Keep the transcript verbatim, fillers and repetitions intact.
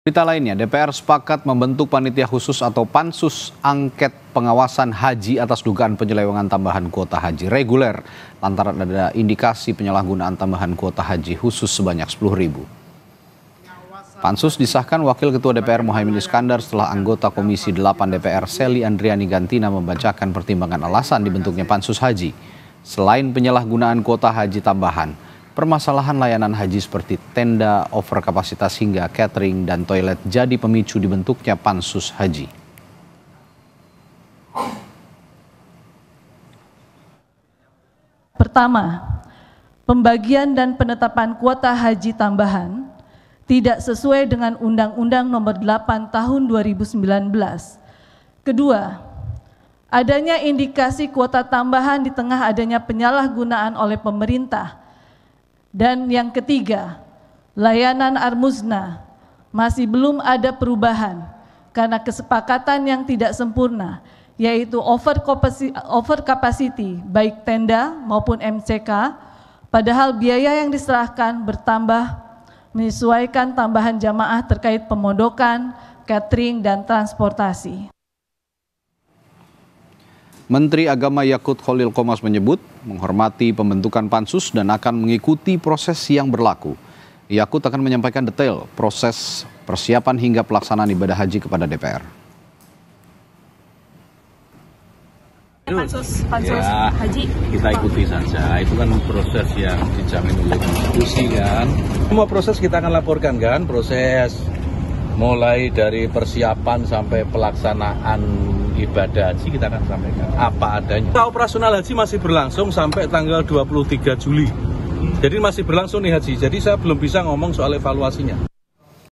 Berita lainnya, D P R sepakat membentuk panitia khusus atau pansus angket pengawasan haji atas dugaan penyelewengan tambahan kuota haji reguler lantaran ada indikasi penyalahgunaan tambahan kuota haji khusus sebanyak sepuluh ribu. Pansus disahkan Wakil Ketua D P R Muhaimin Iskandar setelah anggota Komisi delapan D P R Sely Andriani Gantina membacakan pertimbangan alasan dibentuknya pansus haji. Selain penyalahgunaan kuota haji tambahan, permasalahan layanan haji seperti tenda, overkapasitas hingga catering dan toilet jadi pemicu dibentuknya pansus haji. Pertama, pembagian dan penetapan kuota haji tambahan tidak sesuai dengan Undang-Undang Nomor delapan Tahun dua ribu sembilan belas. Kedua, adanya indikasi kuota tambahan di tengah adanya penyalahgunaan oleh pemerintah. Dan yang ketiga, layanan Armusna masih belum ada perubahan karena kesepakatan yang tidak sempurna, yaitu over capacity baik tenda maupun M C K, padahal biaya yang diserahkan bertambah menyesuaikan tambahan jamaah terkait pemondokan, catering, dan transportasi. Menteri Agama Yakut Khalil Qomas menyebut menghormati pembentukan pansus dan akan mengikuti proses yang berlaku. Yakut akan menyampaikan detail proses persiapan hingga pelaksanaan ibadah haji kepada D P R. Pansus, pansus ya, haji kita ikuti saja, itu kan proses yang dijamin oleh konstitusi kan. Semua proses kita akan laporkan kan, proses mulai dari persiapan sampai pelaksanaan ibadah haji kita akan sampaikan apa adanya. Operasional haji masih berlangsung sampai tanggal dua puluh tiga Juli. Jadi masih berlangsung nih haji. Jadi saya belum bisa ngomong soal evaluasinya.